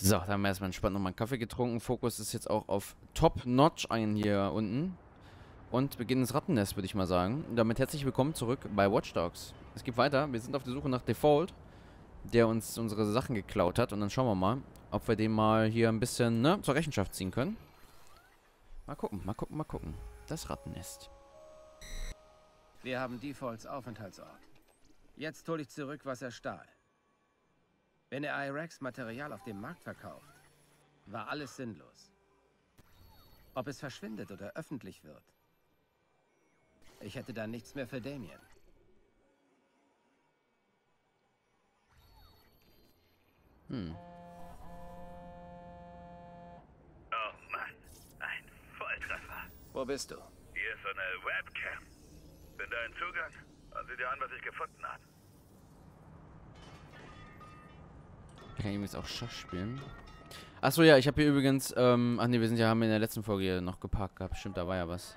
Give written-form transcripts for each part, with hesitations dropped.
So, da haben wir erstmal entspannt nochmal einen Kaffee getrunken. Fokus ist jetzt auch auf Top-Notch ein hier unten. Und beginnen das Rattennest, würde ich mal sagen. Und damit herzlich willkommen zurück bei Watch Dogs. Es geht weiter. Wir sind auf der Suche nach Default, der uns unsere Sachen geklaut hat. Und dann schauen wir mal, ob wir den mal hier ein bisschen, ne, zur Rechenschaft ziehen können. Mal gucken, mal gucken, mal gucken. Das Rattennest. Wir haben Defaults Aufenthaltsort. Jetzt hole ich zurück, was er stahl. Wenn er Iraqs Material auf dem Markt verkauft, war alles sinnlos. Ob es verschwindet oder öffentlich wird. Ich hätte dann nichts mehr für Damien. Oh Mann, ein Volltreffer. Wo bist du? Hier ist so eine Webcam. Bin da in Zugang und sieh dir an, was ich gefunden habe. Ich kann übrigens auch Schach spielen. Achso, ja, ich habe hier übrigens, ach ne, haben in der letzten Folge hier noch geparkt gehabt. Stimmt, da war ja was.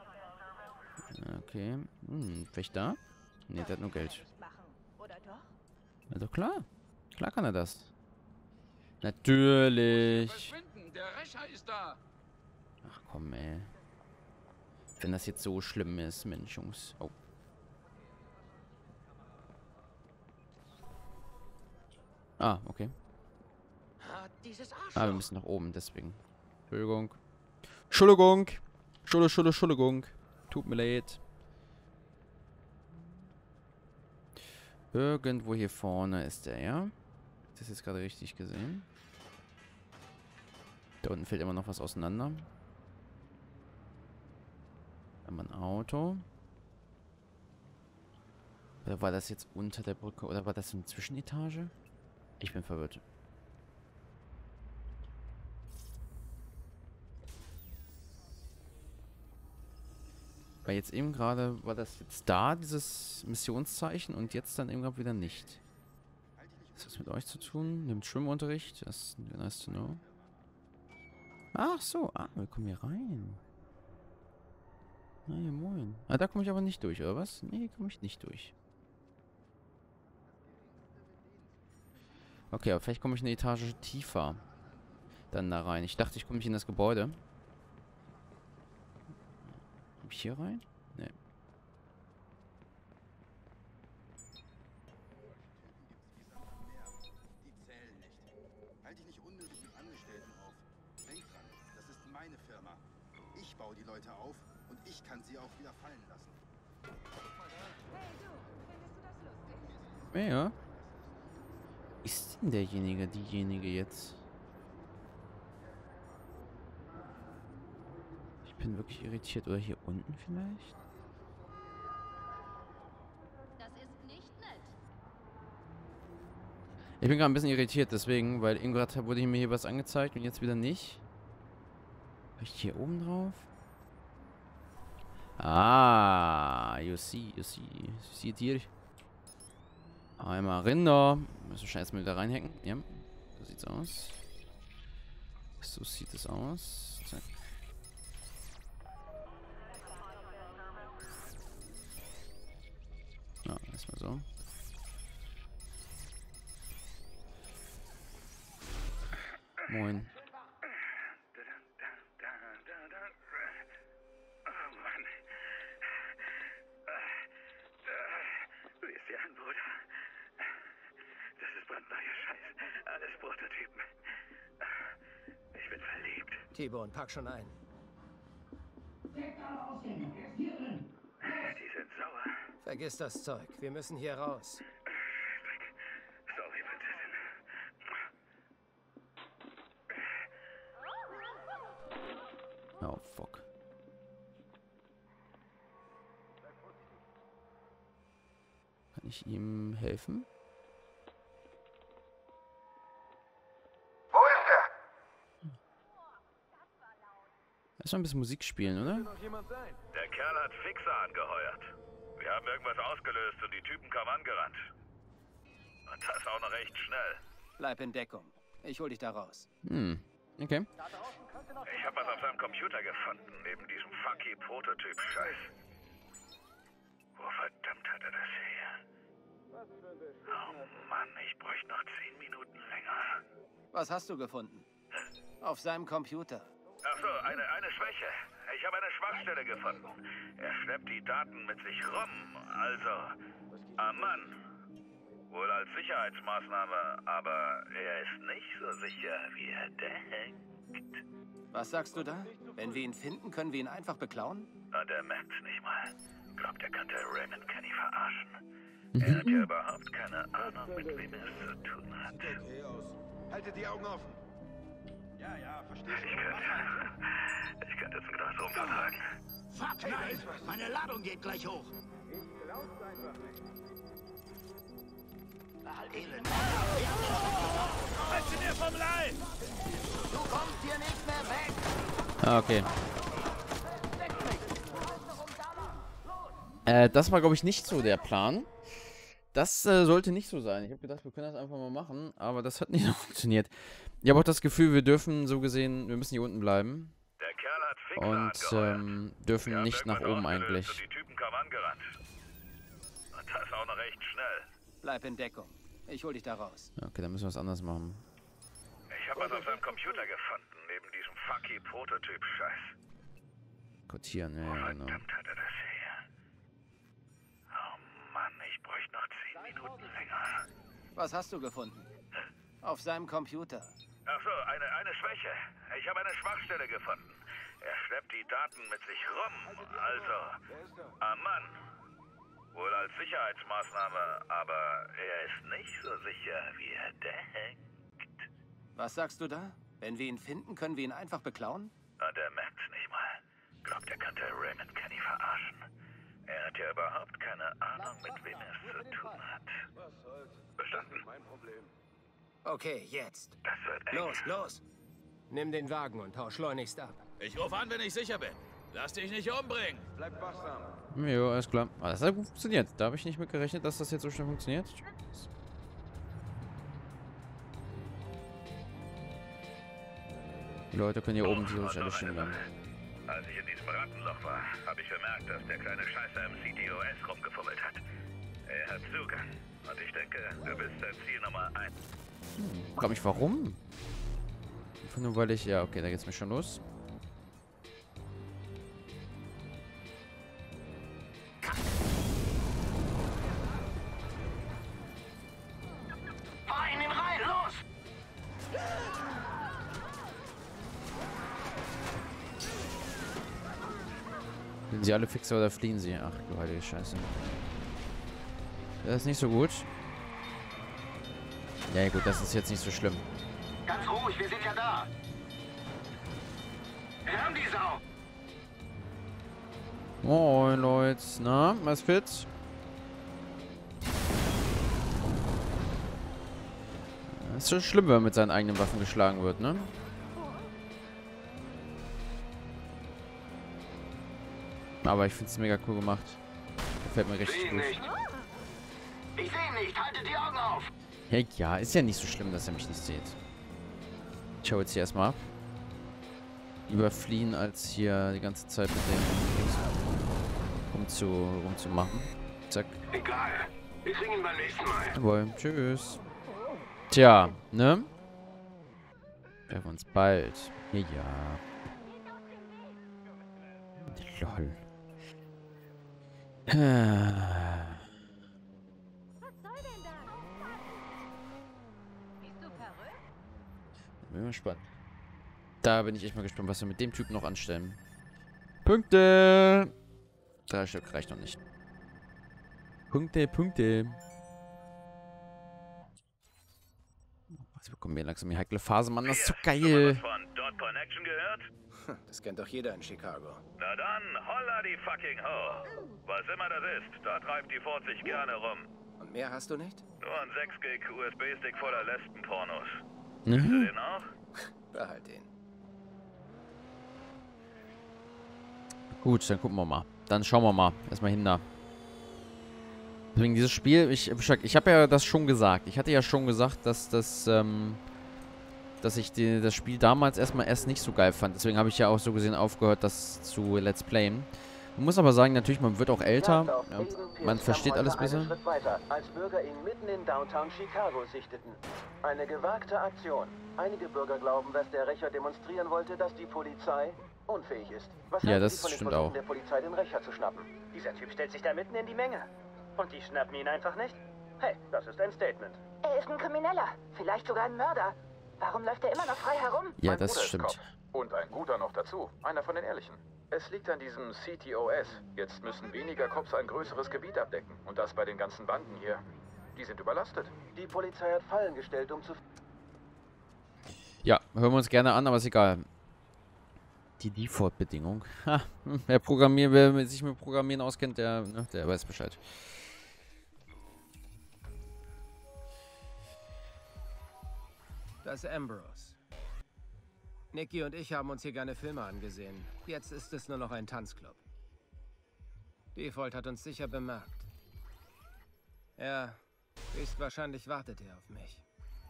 Okay. Vielleicht da? Ne, der hat nur Geld. Na doch klar. Klar kann er das. Natürlich. Der Rächer ist da. Ach komm, ey. Wenn das jetzt so schlimm ist, Mensch, Jungs. Oh. Ah, okay. Ah, wir müssen nach oben, deswegen. Entschuldigung. Entschuldigung. Entschuldigung. Tut mir leid. Irgendwo hier vorne ist der, ja? Das ist jetzt gerade richtig gesehen. Da unten fällt immer noch was auseinander. Einmal ein Auto. Oder war das jetzt unter der Brücke? Oder war das eine Zwischenetage? Ich bin verwirrt. Weil jetzt eben gerade war das jetzt da, dieses Missionszeichen, und jetzt dann eben gerade wieder nicht. Was hat das mit euch zu tun? Nimmt Schwimmunterricht? Das ist nice to know. Ach so, wir kommen hier rein. Na ja, moin. Ah, da komme ich aber nicht durch, oder was? Nee, komme ich nicht durch. Okay, aber vielleicht komme ich eine Etage tiefer dann da rein. Ich dachte, ich komme nicht in das Gebäude. Komm ich hier rein? Nee. Die zählen nicht. Halt dich nicht unnötig mit Angestellten auf. Denk dran, das ist meine Firma. Ich baue die Leute auf und ich kann sie auch wieder fallen lassen. Hey du, findest du das lustig? Ja. Ist denn derjenige, diejenige jetzt? Ich bin wirklich irritiert. Oder hier unten vielleicht? Das ist nicht nett. Ich bin gerade ein bisschen irritiert, deswegen, weil eben gerade wurde mir hier was angezeigt und jetzt wieder nicht. War ich hier oben drauf? Ah, you see it here. Einmal Rinder. Müssen wir scheiße mal wieder reinhacken. Ja, so sieht's aus. So sieht es aus. Zack. Ja, erstmal so. Moin. Oh Mann. Wie ist dir an, Bruder? Das ist brandneuer Scheiß. Alles Prototypen. Ich bin verliebt. T-Bone, pack schon ein. Die sind sauer. Vergiss das Zeug. Wir müssen hier raus. Sorry, Prinzessin. Oh, fuck. Kann ich ihm helfen? Wo ist er? Erstmal ein bisschen Musik spielen, oder? Der Kerl hat Fixer angeheuert. Wir haben irgendwas ausgelöst und die Typen kamen angerannt. Und das auch noch recht schnell. Bleib in Deckung. Ich hol dich da raus. Okay. Ich habe was auf seinem Computer gefunden, neben diesem funky Prototyp-Scheiß. Wo verdammt hat er das her? Oh Mann, ich bräuchte noch 10 Minuten länger. Was hast du gefunden? Auf seinem Computer. Ach so, eine Schwäche. Ich habe eine Schwachstelle gefunden. Er schleppt die Daten mit sich rum. Also, am Mann. Wohl als Sicherheitsmaßnahme, aber er ist nicht so sicher, wie er denkt. Was sagst du da? Wenn wir ihn finden, können wir ihn einfach beklauen? Und er merkt's nicht mal. Glaubt, er könnte Raymond Kenny verarschen. Er hat ja überhaupt keine Ahnung, mit wem er es zu tun hat. Okay aus. Haltet die Augen offen. Ja, verstehe Ich könnte jetzt ein Glas rum vertragen. Fuck, nein! Meine Ladung geht gleich hoch. Elend. Halt sie dir vom Leib! Du kommst hier nicht mehr weg! Ah, okay. Das war, glaube ich, nicht so der Plan. Das sollte nicht so sein. Ich habe gedacht, wir können das einfach mal machen, aber das hat nicht so funktioniert. Ich habe auch das Gefühl, wir dürfen so gesehen, wir müssen hier unten bleiben. Der Kerl hat Fixer Und angeheuert. dürfen Wir haben nicht nach irgendwann oben ausgelöst eigentlich. und die Typen kamen angerannt. Und das auch noch recht schnell. Bleib in Deckung. Ich hol dich da raus. Okay, dann müssen wir was anderes machen. Ich habe was auf seinem Computer gefunden, neben diesem funky Prototyp-Scheiß. Kotieren, ja, genau. Verdammt hat er das her. Oh Mann, ich bräuchte noch 10 Minuten länger. Was hast du gefunden? Auf seinem Computer. Ach so, eine Schwäche. Ich habe eine Schwachstelle gefunden. Er schleppt die Daten mit sich rum. Also, am Mann. Wohl als Sicherheitsmaßnahme, aber er ist nicht so sicher, wie er denkt. Was sagst du da? Wenn wir ihn finden, können wir ihn einfach beklauen? Und er merkt's nicht mal. Glaubt, er könnte Raymond Kenny verarschen. Er hat ja überhaupt keine Ahnung, mit wem er es zu tun hat. Verstanden? Okay, jetzt. Das wird eng. Los! Nimm den Wagen und hau schleunigst ab. Ich rufe an, wenn ich sicher bin. Lass dich nicht umbringen. Jo, alles klar. Ah, das hat gut funktioniert. Da habe ich nicht mit gerechnet, dass das jetzt so schnell funktioniert. Die Leute können hier oben theoretisch alle stehen bleiben. Als ich in diesem Rattenloch war, habe ich bemerkt, dass der kleine Scheißer im CTOS rumgefummelt hat. Er hat Zugang. Und ich denke, du bist sein Ziel Nummer 1. Frag mich warum? Einfach nur weil ich... Ja, okay, da geht's mir schon los. Fahr in ihn rein, los! Sind sie alle Fixer oder fliehen sie? Ach du heilige Scheiße. Das ist nicht so gut. Ja gut, das ist jetzt nicht so schlimm. Ganz ruhig, wir sind ja da. Wir haben die Sau. Moin Leute. Na, was fit? Das ist schon schlimm, wenn man mit seinen eigenen Waffen geschlagen wird, ne? Aber ich finde es mega cool gemacht. Gefällt mir richtig gut. Ich sehe ihn nicht, haltet die Augen auf. Hey, ja, ist ja nicht so schlimm, dass er mich nicht sieht. Ich hau jetzt hier erstmal ab. Lieber fliehen, als hier die ganze Zeit mit dem rumzumachen. Zack. Egal, wir kriegen ihn beim nächsten Mal. Jawohl, tschüss. Tja, ne? Wir haben uns bald. Ja, ja. Lol. Was soll denn das? Bist du verrückt? Bin mal gespannt. Da bin ich echt mal gespannt, was wir mit dem Typ noch anstellen. Punkte! 3 Stück reicht noch nicht. Punkte. Jetzt bekommen wir langsam die heikle Phase, Mann. Das ist so geil. Von Dot Connection gehört? Das kennt doch jeder in Chicago. Na dann, holla die fucking ho. Was immer das ist, da treibt die Ford sich gerne rum. Und mehr hast du nicht? Nur ein 6-Gig USB-Stick voller Lesbenpornos. Willst du Mhm. den auch? Behalt ihn. Gut, dann gucken wir mal. Dann schauen wir mal. Erstmal hin da. Deswegen dieses Spiel, ich habe ja das schon gesagt. Ich hatte ja schon gesagt, dass ich das Spiel damals erst nicht so geil fand. Deswegen habe ich ja auch so gesehen aufgehört, das zu Let's Playen. Man muss aber sagen, natürlich, man wird auch älter. Jagd auf Ja, Aiden Pierce man kam versteht heute alles einen besser. Schritt weiter, als Bürger ihn mitten in Downtown Chicago sichteten. Eine gewagte Aktion. Einige Bürger glauben, dass der Rächer demonstrieren wollte, dass die Polizei unfähig ist. Was Ja, halten das Sie von den stimmt Versuchen auch. der Polizei, den Rächer zu schnappen? Dieser Typ stellt sich da mitten in die Menge. Und die schnappen ihn einfach nicht? Hey, das ist ein Statement. Er ist ein Krimineller. Vielleicht sogar ein Mörder. Warum läuft er immer noch frei herum? Ja, Mein das Bruder ist stimmt. Cop. Und ein guter noch dazu. Einer von den Ehrlichen. Es liegt an diesem CTOS. Jetzt müssen weniger Cops ein größeres Gebiet abdecken. Und das bei den ganzen Banden hier. Die sind überlastet. Die Polizei hat Fallen gestellt, um zu... Ja, hören wir uns gerne an, aber ist egal. Die Default-Bedingung. Ha, wer sich mit Programmieren auskennt, der weiß Bescheid. Das ist Ambrose. Nicky und ich haben uns hier gerne Filme angesehen. Jetzt ist es nur noch ein Tanzclub. Default hat uns sicher bemerkt. Ja, höchstwahrscheinlich wartet er auf mich.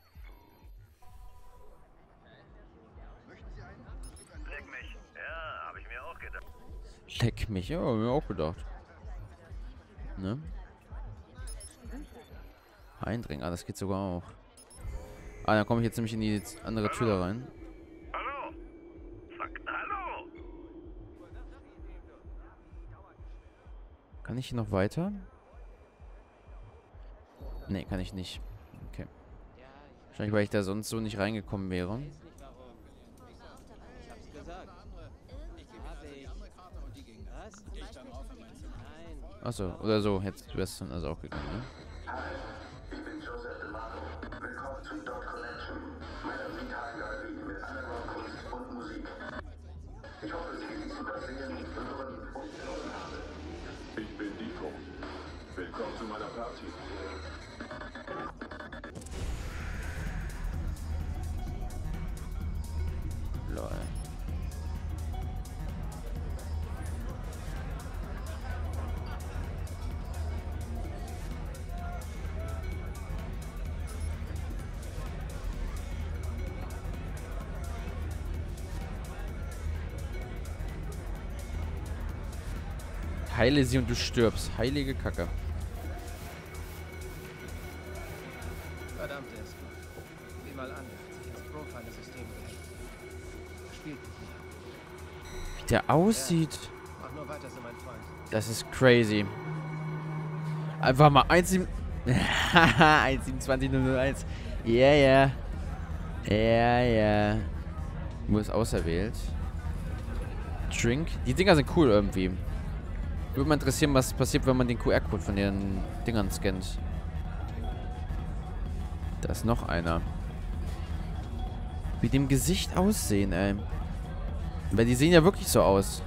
Leck mich. Ja, habe ich mir auch gedacht. Leck mich, ja, hab ich mir auch gedacht. Ne? Eindringen, das geht sogar auch. Ah, dann komme ich jetzt nämlich in die andere Tür da rein. Hallo? Fuck, hallo? Kann ich hier noch weiter? Nee, kann ich nicht. Okay. Wahrscheinlich, weil ich da sonst so nicht reingekommen wäre. Achso, oder so. Jetzt wär's dann also auch gegangen, ne? Ich bin Joseph DeMarco. Willkommen zu Dot Connection, meiner Digitalgalerie mit anderer Kunst und Musik. Ich hoffe, Sie genießen das Sehen, Hören und Teilhabe. Ich bin Nico. Willkommen zu meiner Party. Lol. Heile sie und du stirbst. Heilige Kacke. Verdammt, er ist gut. Sieh mal an, er hat sich ins Profiler-System gehackt. Er spielt mit mir. Wie der aussieht. Mach nur weiter so, mein Freund. Das ist crazy. Einfach mal 1,27,001. Ja, ja. Ja, ja. Muss auserwählt. Drink. Die Dinger sind cool irgendwie. Würde mich interessieren, was passiert, wenn man den QR-Code von den Dingern scannt. Da ist noch einer. Wie dem Gesicht aussehen, ey. Weil die sehen ja wirklich so aus.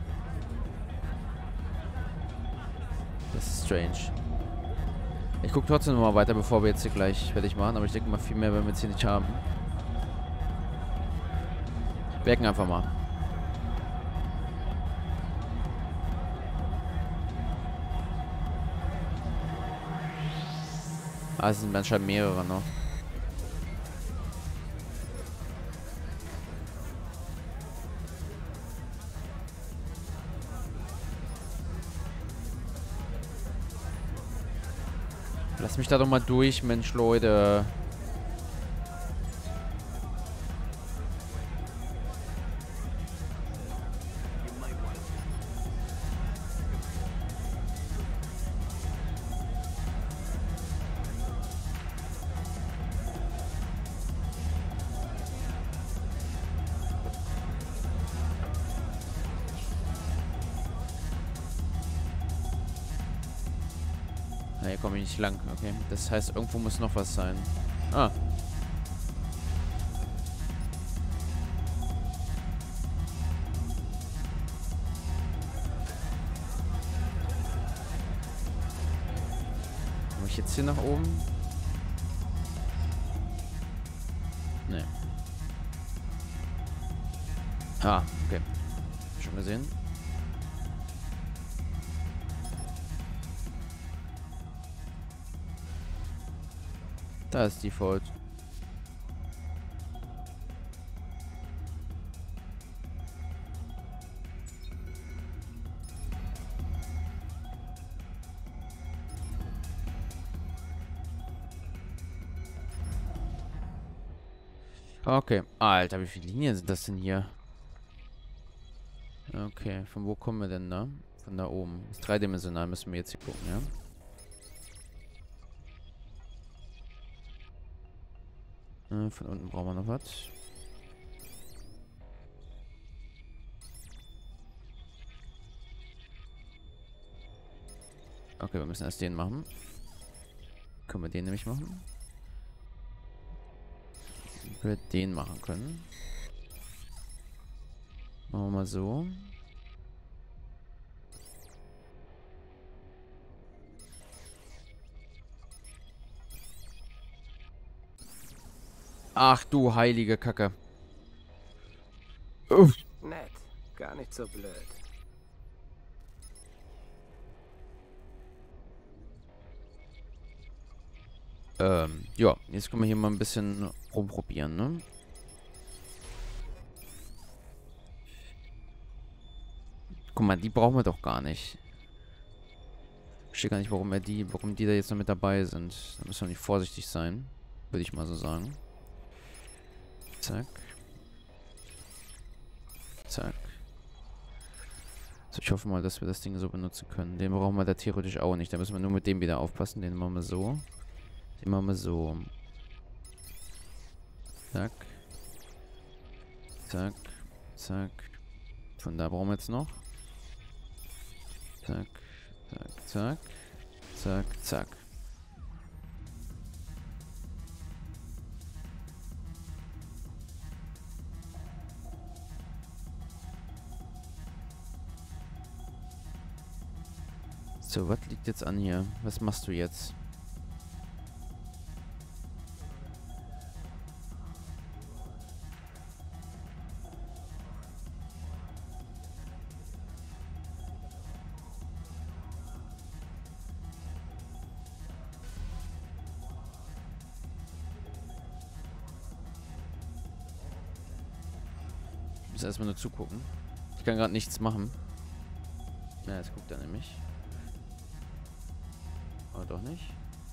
Das ist strange. Ich gucke trotzdem noch mal weiter, bevor wir jetzt hier gleich fertig machen. Aber ich denke mal, viel mehr werden wir jetzt hier nicht haben. Werken einfach mal. Ah, es sind anscheinend mehrere noch. Lass mich da doch mal durch, Mensch, Leute. Na, hier komme ich nicht lang. Okay. Das heißt, irgendwo muss noch was sein. Ah. Komme ich jetzt hier nach oben? Nee. Ah, okay. Schon gesehen. Da ist Default. Okay. Alter, wie viele Linien sind das denn hier? Okay, von wo kommen wir denn da? Von da oben. Ist dreidimensional, müssen wir jetzt hier gucken, ja? Von unten brauchen wir noch was. Okay, wir müssen erst den machen. Können wir den nämlich machen? Wenn wir den machen können. Machen wir mal so. Ach du heilige Kacke. Uff. Nett. Gar nicht so blöd. Ja, jetzt können wir hier mal ein bisschen rumprobieren, ne? Guck mal, die brauchen wir doch gar nicht. Ich verstehe gar nicht, warum die da jetzt noch mit dabei sind. Da müssen wir nicht vorsichtig sein. Würde ich mal so sagen. Zack. Zack. So, ich hoffe mal, dass wir das Ding so benutzen können. Den brauchen wir da theoretisch auch nicht. Da müssen wir nur mit dem wieder aufpassen. Den machen wir so. Den machen wir so. Zack. Zack. Zack. Von da brauchen wir jetzt noch. Zack. Zack. Zack. Zack. Zack. So, was liegt jetzt an hier? Was machst du jetzt? Ich muss erstmal nur zugucken. Ich kann gerade nichts machen. Ja, jetzt guckt er nämlich. Aber doch nicht.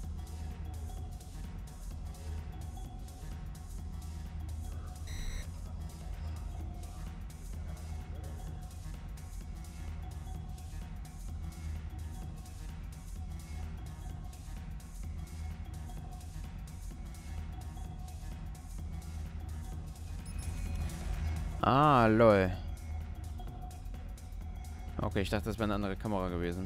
Ah, lol. Okay, ich dachte, das wäre eine andere Kamera gewesen.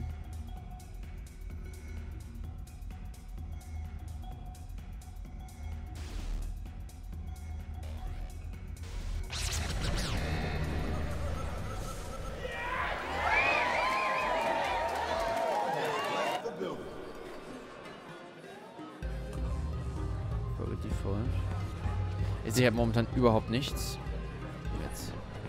Richtig voll. Ich sehe momentan überhaupt nichts. Jetzt.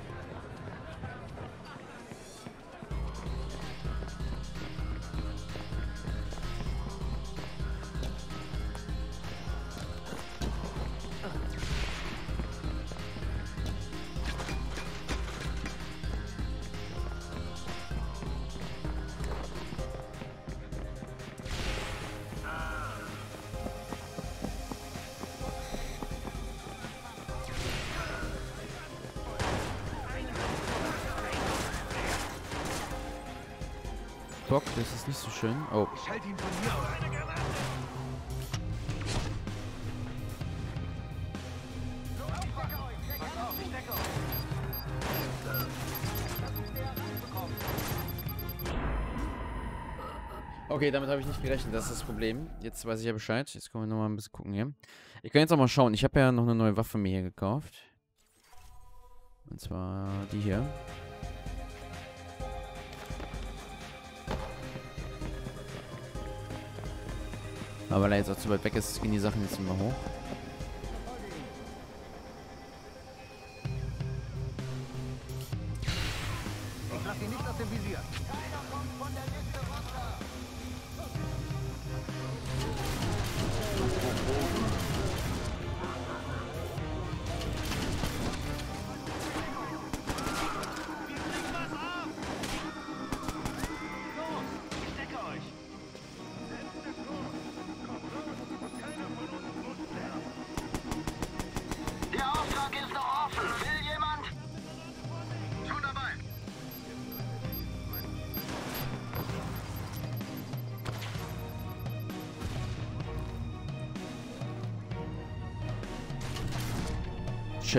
Bock, das ist nicht so schön. Oh. Ich halte ihn von hier aus. Okay, damit habe ich nicht gerechnet, das ist das Problem. Jetzt weiß ich ja Bescheid. Jetzt können wir nochmal ein bisschen gucken hier. Ich kann jetzt auch mal schauen. Ich habe ja noch eine neue Waffe mir hier gekauft. Und zwar die hier. Aber weil er jetzt auch zu weit weg ist, gehen die Sachen jetzt immer hoch. Ich lasse ihn nicht aus dem Visier. Shit.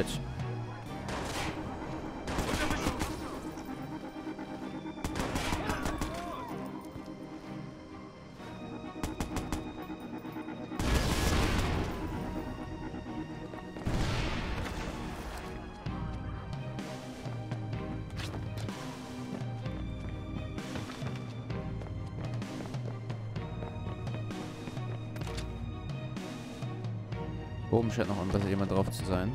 Oben scheint noch jemand drauf zu sein.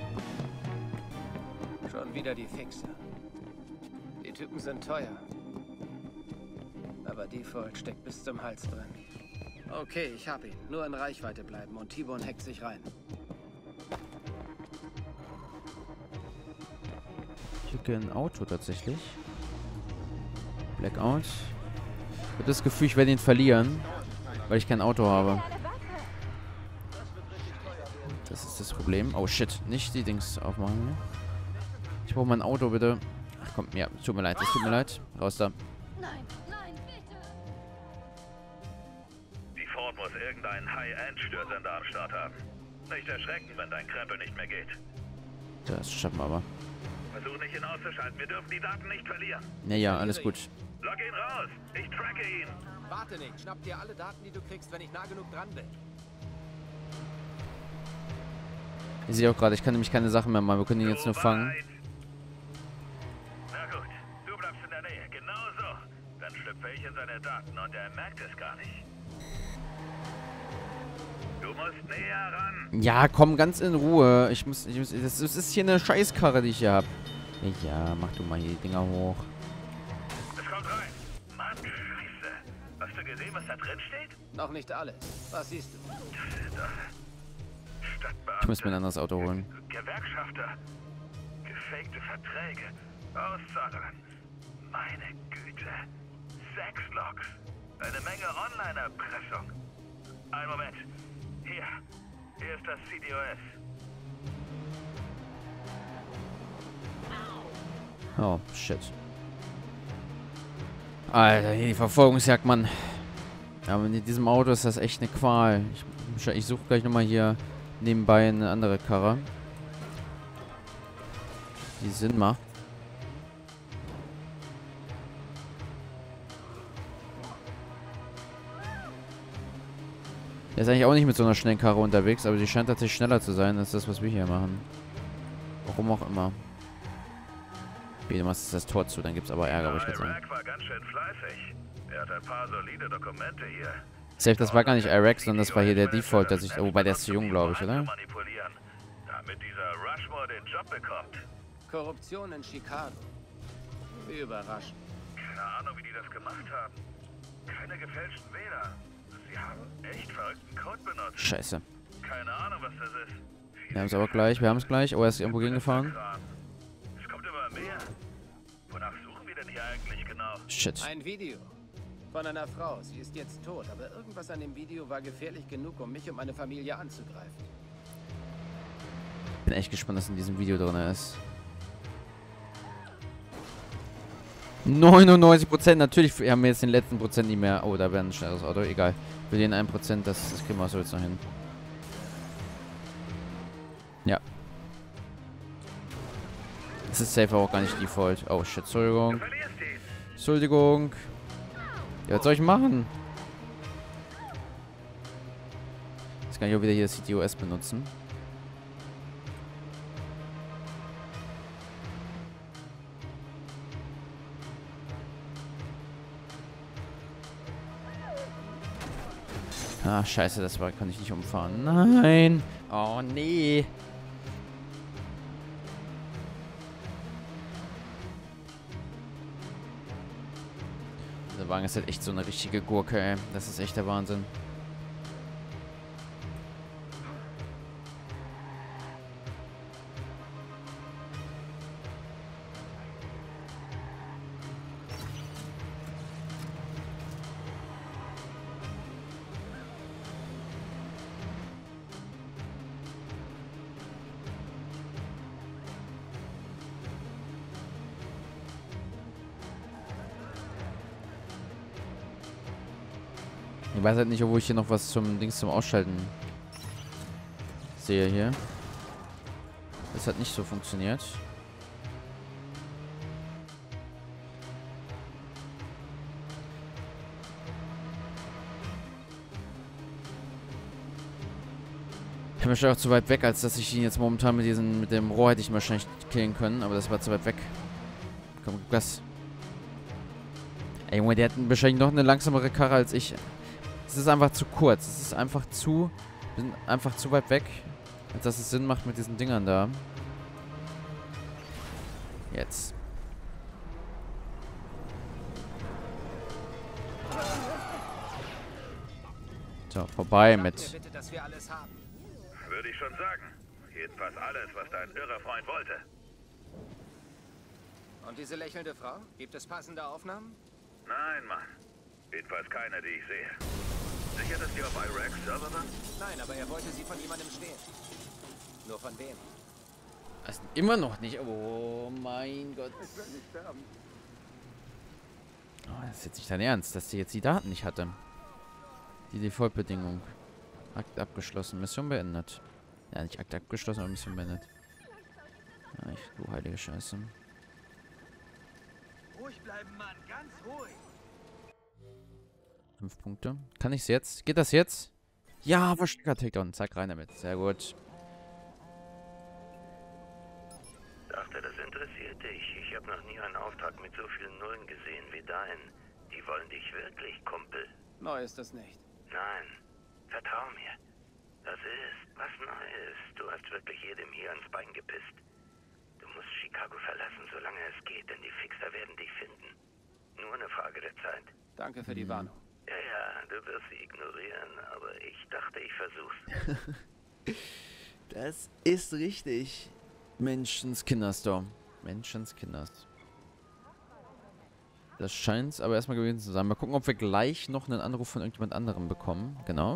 Schon wieder die Fixer. Die Typen sind teuer. Aber Default steckt bis zum Hals drin. Okay, ich hab ihn. Nur in Reichweite bleiben und T-Bone hackt sich rein. Ich kriege ein Auto tatsächlich. Blackout. Ich habe das Gefühl, ich werde ihn verlieren, weil ich kein Auto habe. Das ist das Problem. Oh shit, nicht die Dings aufmachen. Ich brauche mein Auto, bitte. Ach komm, ja, tut mir leid, es tut mir leid. Raus da. Nein, nein, bitte. Die Ford muss irgendeinen High-End-Störsender am Start haben. Nicht erschrecken, wenn dein Krempel nicht mehr geht. Das schaffen wir aber. Versuch nicht ihn auszuschalten, wir dürfen die Daten nicht verlieren. Ja, alles gut. Log ihn raus, ich tracke ihn. Warte nicht, schnapp dir alle Daten, die du kriegst, wenn ich nah genug dran bin. Ich sehe auch gerade, ich kann nämlich keine Sachen mehr machen. Wir können ihn jetzt nur fangen. Na gut, du bleibst in der Nähe, genau so. Dann schlüpfe ich in seine Daten und er merkt es gar nicht. Du musst näher ran. Ja, komm, ganz in Ruhe. Das ist hier eine Scheißkarre, die ich hier habe. Ja, mach du mal hier die Dinger hoch. Es kommt rein. Mann, Scheiße. Hast du gesehen, was da drin steht? Noch nicht alles. Was siehst du? Ich muss mir ein anderes Auto holen. Gewerkschafter. Gefakte Verträge. Auszahlungen. Meine Güte. 6 Logs. Eine Menge Online-Erpressung. Einen Moment. Hier ist das CDOS. Oh, shit. Alter, hier die Verfolgungsjagd, Mann. Aber mit diesem Auto ist das echt eine Qual. Ich suche gleich nochmal hier nebenbei eine andere Karre, die Sinn macht. Der ist eigentlich auch nicht mit so einer schnellen Karre unterwegs, aber sie scheint tatsächlich schneller zu sein als das, was wir hier machen. Warum auch immer. Okay, du machst das Tor zu, dann gibt's aber Ärger, würde ich sagen. War ganz schön fleißig. Er hat ein paar solide Dokumente hier. Safe, das war gar nicht Iraq, sondern das war hier der Default, dass ich. Wobei der ist zu jung, glaube ich, oder? Damit dieser Rushmore den Job bekommt. Korruption in Chicago. Wie überraschend. Keine Ahnung, wie die das gemacht haben. Keine gefälschten Wähler. Sie haben echt verrückten Code benutzt. Scheiße. Keine Ahnung, was das ist. Wir haben es aber gleich, wir haben es gleich. Oh, er ist irgendwo gegengefahren. Es kommt immer mehr. Wonach suchen wir denn hier eigentlich genau? Shit. Ein Video. Von einer Frau. Sie ist jetzt tot, aber irgendwas an dem Video war gefährlich genug, um mich und meine Familie anzugreifen. Bin echt gespannt, was in diesem Video drin ist. 99%, natürlich haben wir jetzt den letzten Prozent nicht mehr. Oh, da wäre ein schnelleres Auto, egal. Für den 1%, das kriegen wir so jetzt noch hin. Ja. Das ist safe auch gar nicht Default. Oh shit, Entschuldigung. Entschuldigung. Ja, was soll ich machen? Jetzt kann ich auch wieder hier das CTOS benutzen. Ah, scheiße, das kann ich nicht umfahren. Nein! Oh, nee! Der Wagen ist halt echt so eine richtige Gurke, ey. Das ist echt der Wahnsinn. Ich weiß halt nicht, wo ich hier noch was zum Ausschalten sehe hier. Das hat nicht so funktioniert. Ich bin wahrscheinlich auch zu weit weg, als dass ich ihn jetzt momentan mit dem Rohr hätte ich ihn wahrscheinlich killen können, aber das war zu weit weg. Komm, gib Gas. Ey, Junge, der hat wahrscheinlich noch eine langsamere Karre als ich. Es ist einfach zu kurz. Es ist einfach zu... Wir sind einfach zu weit weg, als dass es Sinn macht mit diesen Dingern da. Jetzt. So, vorbei mit... Bitte, dass wir alles haben. Würde ich schon sagen. Jedenfalls alles, was dein irrer Freund wollte. Und diese lächelnde Frau? Gibt es passende Aufnahmen? Nein, Mann. Jedenfalls keine, die ich sehe. Sicher, dass die auf I-Rex Server waren? Nein, aber er wollte sie von jemandem stehlen. Nur von wem? Also immer noch nicht. Oh mein Gott. Oh, das ist jetzt nicht dein Ernst, dass sie jetzt die Daten nicht hatte. Die Default-Bedingung. Akt abgeschlossen. Mission beendet. Ja, nicht Akt abgeschlossen, aber Mission beendet. Ach, du heilige Scheiße. Ruhig bleiben, Mann. Ganz ruhig. 5 Punkte. Kann ich's jetzt? Geht das jetzt? Ja, Verstecker-Takedown. Zack, rein damit. Sehr gut. Dachte, das interessiert dich. Ich habe noch nie einen Auftrag mit so vielen Nullen gesehen wie dein. Die wollen dich wirklich, Kumpel. Neu ist das nicht. Nein, vertrau mir. Das ist was Neues. Du hast wirklich jedem hier ans Bein gepisst. Du musst Chicago verlassen, solange es geht, denn die Fixer werden dich finden. Nur eine Frage der Zeit. Danke für die Warnung. Ja, ja, du wirst sie ignorieren, aber ich dachte, ich versuch's. Das ist richtig. Menschenskinders. Menschenskinders. Das scheint es aber erstmal gewesen zu sein. Mal gucken, ob wir gleich noch einen Anruf von irgendjemand anderem bekommen. Genau.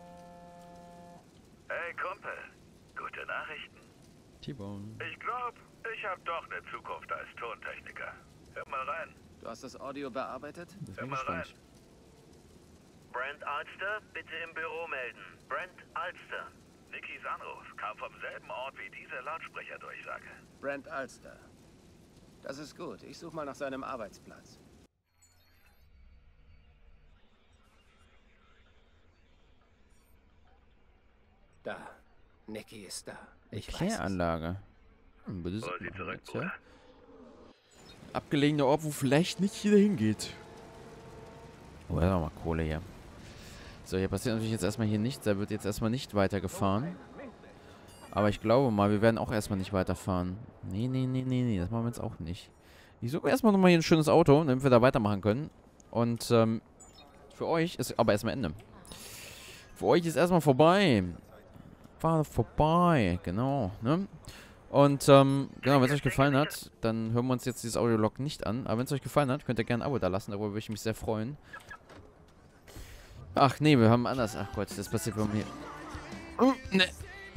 Hey, Kumpel. Gute Nachrichten. T-Bone. Ich glaube, ich habe doch eine Zukunft als Tontechniker. Hör mal rein. Du hast das Audio bearbeitet? Hör mal rein. Brent Alster, bitte im Büro melden. Brent Alster. Nickys Anruf kam vom selben Ort wie diese Lautsprecherdurchsage. Brent Alster. Das ist gut. Ich suche mal nach seinem Arbeitsplatz. Da. Nicky ist da. Ich weiß es. Kläranlage. Bitte Hol sie zurück, Bruder. Abgelegener Ort, wo vielleicht nicht jeder hingeht. Oh, da mal Kohle hier. So, hier passiert natürlich jetzt erstmal hier nichts. Da wird jetzt erstmal nicht weitergefahren. Aber ich glaube mal, wir werden auch erstmal nicht weiterfahren. Nee, das machen wir jetzt auch nicht. Ich suche erstmal nochmal hier ein schönes Auto, damit wir da weitermachen können. Und für euch ist aber erstmal Ende. Für euch ist erstmal vorbei. War vorbei, genau, ne? Und, genau, wenn es euch gefallen hat, dann hören wir uns jetzt dieses Audiolog nicht an. Aber wenn es euch gefallen hat, könnt ihr gerne ein Abo da lassen, darüber würde ich mich sehr freuen. Ach nee, wir haben anders. Ach Gott, das passiert bei mir. Ne.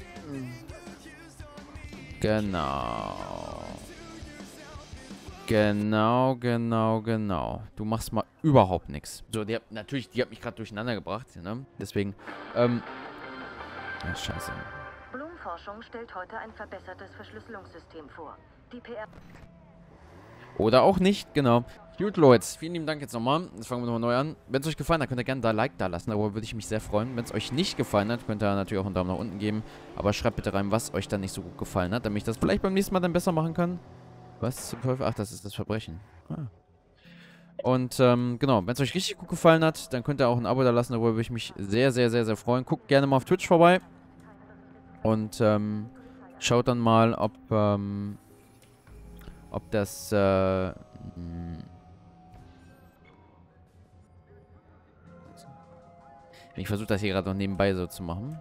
Genau. Du machst mal überhaupt nichts. So, die hat mich gerade durcheinander gebracht, ne? Deswegen, ach, scheiße. Blum-Forschung stellt heute ein verbessertes Verschlüsselungssystem vor. Die PR... Oder auch nicht, genau. Gut, Leute, vielen lieben Dank jetzt nochmal. Jetzt fangen wir nochmal neu an. Wenn es euch gefallen hat, könnt ihr gerne da Like da lassen. Darüber würde ich mich sehr freuen. Wenn es euch nicht gefallen hat, könnt ihr natürlich auch einen Daumen nach unten geben. Aber schreibt bitte rein, was euch dann nicht so gut gefallen hat, damit ich das vielleicht beim nächsten Mal dann besser machen kann. Was zum Teufel? Ach, das ist das Verbrechen. Ah. Und, genau, wenn es euch richtig gut gefallen hat, dann könnt ihr auch ein Abo da lassen. Darüber würde ich mich sehr, sehr, sehr, sehr freuen. Guckt gerne mal auf Twitch vorbei. Und, schaut dann mal, ob das, ich versuche das hier gerade noch nebenbei so zu machen.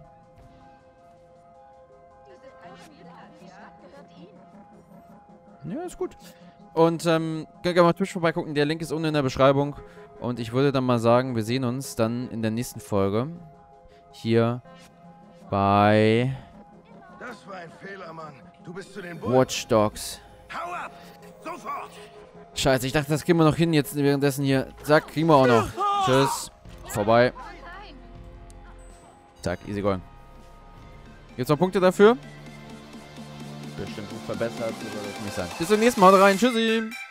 Ja, ist gut. Und, könnt ihr mal auf Twitch vorbeigucken. Der Link ist unten in der Beschreibung. Und ich würde dann mal sagen, wir sehen uns dann in der nächsten Folge. Hier bei Das war ein Fehler, Mann. Du bist zu den Watch Dogs. Hau ab! Sofort! Scheiße, ich dachte, das kriegen wir noch hin. Jetzt währenddessen hier. Zack, kriegen wir auch noch. Tschüss. Vorbei. Zack, easy going. Gibt's noch Punkte dafür? bestimmt gut verbessert. So soll das nicht sein. Bis zum nächsten Mal. Haut rein. Tschüssi.